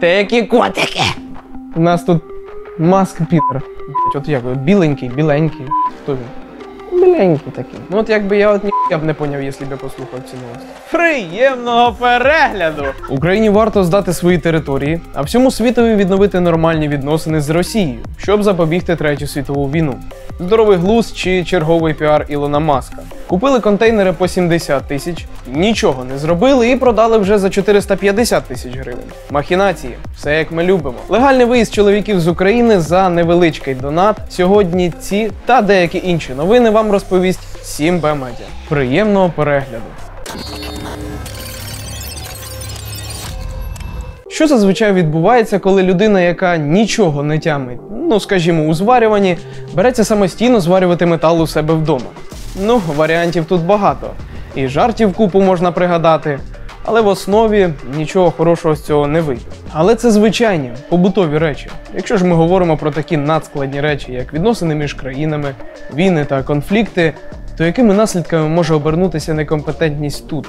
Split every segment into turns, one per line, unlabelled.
Такі котики! У нас тут Маск підер. От як, біленький, біленький. Хто він? Біленький такий. Ну от якби я б не поняв, якщо б я послухав ці новості. Приємного перегляду! Україні варто здати свої території, а всьому світові відновити нормальні відносини з Росією, щоб запобігти Третю світову війну. Здоровий глузд чи черговий піар Ілона Маска. Купили контейнери по 70 тисяч, нічого не зробили і продали вже за 450 тисяч гривень. Махінації. Все як ми любимо. Легальний виїзд чоловіків з України за невеличкий донат. Сьогодні ці та деякі інші новини вам розповість 7Б Медіа. Приємного перегляду. Що зазвичай відбувається, коли людина, яка нічого не тямить, ну скажімо, у зварюванні, береться самостійно зварювати метал у себе вдома? Ну, варіантів тут багато. І жартів купу можна пригадати, але в основі нічого хорошого з цього не вийде. Але це звичайні, побутові речі. Якщо ж ми говоримо про такі надскладні речі, як відносини між країнами, війни та конфлікти, то якими наслідками може обернутися некомпетентність тут?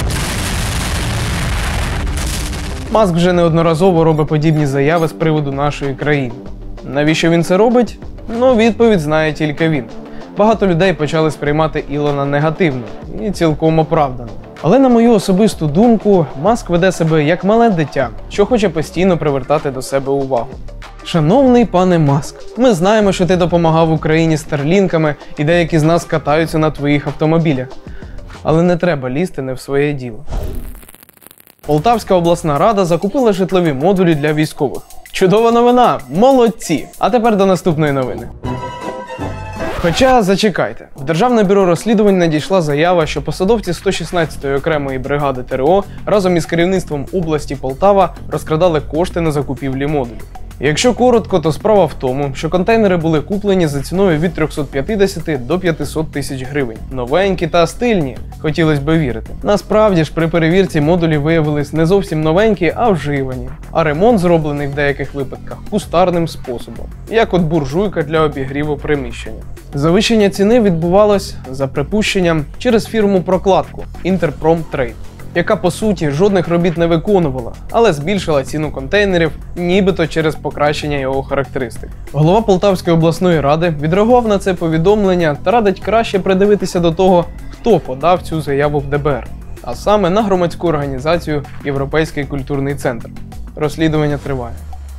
Маск вже неодноразово робить подібні заяви з приводу нашої країни. Навіщо він це робить? Ну, відповідь знає тільки він. Багато людей почали сприймати Ілона негативно і цілком оправдано. Але на мою особисту думку, Маск веде себе як мале дитя, що хоче постійно привертати до себе увагу. Шановний пане Маск, ми знаємо, що ти допомагав Україні старлінками і деякі з нас катаються на твоїх автомобілях. Але не треба лізти не в своє діло. Полтавська обласна рада закупила житлові модулі для військових. Чудова новина! Молодці! А тепер до наступної новини. Хоча, зачекайте, в Державне бюро розслідувань надійшла заява, що посадовці 116-ї окремої бригади ТрО разом із керівництвом області Полтава розкрадали кошти на закупівлі модулів. Якщо коротко, то справа в тому, що контейнери були куплені за ціною від 350 до 500 тисяч гривень. Новенькі та стильні, хотілося б вірити. Насправді ж при перевірці модулі виявились не зовсім новенькі, а вживані. А ремонт зроблений в деяких випадках кустарним способом, як от буржуйка для обігріву приміщення. Завищення ціни відбувалось, за припущенням, через фірму-прокладку Interprom Trade, яка по суті жодних робіт не виконувала, але збільшила ціну контейнерів, нібито через покращення його характеристик. Голова Полтавської обласної ради відреагував на це повідомлення та радить краще придивитися до того, хто подав цю заяву в ДБР, а саме на громадську організацію Європейський культурний центр. Розслідування триває.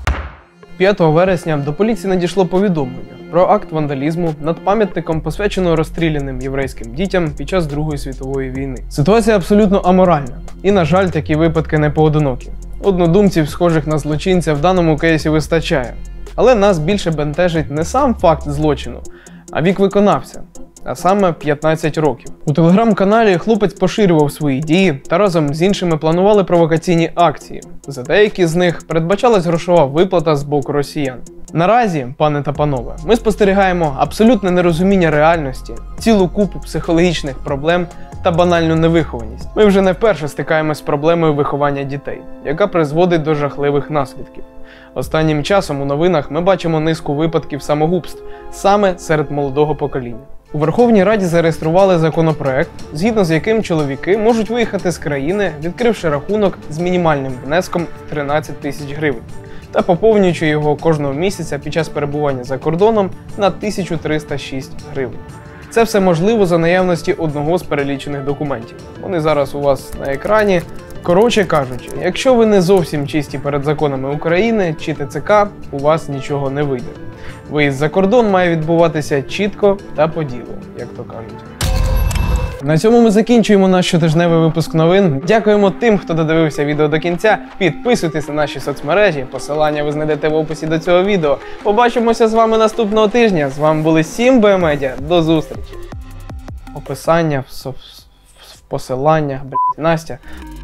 5 вересня до поліції надійшло повідомлення про акт вандалізму над пам'ятником, посвяченого розстріляним єврейським дітям під час Другої світової війни. Ситуація абсолютно аморальна. І, на жаль, такі випадки не поодинокі. Однодумців, схожих на злочинця, в даному кейсі вистачає. Але нас більше бентежить не сам факт злочину, а вік виконавця. А саме 15 років. У телеграм-каналі хлопець поширював свої дії та разом з іншими планували провокаційні акції. За деякі з них передбачалась грошова виплата з боку росіян. Наразі, пане та панове, ми спостерігаємо абсолютне нерозуміння реальності, цілу купу психологічних проблем та банальну невихованість. Ми вже не вперше стикаємось з проблемою виховання дітей, яка призводить до жахливих наслідків. Останнім часом у новинах ми бачимо низку випадків самогубств саме серед молодого покоління. У Верховній Раді зареєстрували законопроект, згідно з яким чоловіки можуть виїхати з країни, відкривши рахунок з мінімальним внеском 13 тисяч гривень та поповнюючи його кожного місяця під час перебування за кордоном на 1306 гривень. Це все можливо за наявності одного з перелічених документів. Вони зараз у вас на екрані. Коротше кажучи, якщо ви не зовсім чисті перед законами України чи ТЦК, у вас нічого не вийде. Виїзд за кордон має відбуватися чітко та по ділу, як то кажуть. На цьому ми закінчуємо наш щотижневий випуск новин. Дякуємо тим, хто додивився відео до кінця. Підписуйтесь на наші соцмережі, посилання ви знайдете в описі до цього відео. Побачимося з вами наступного тижня. З вами були 7Б Медіа. До зустрічі. Описання, в посиланнях, Настя.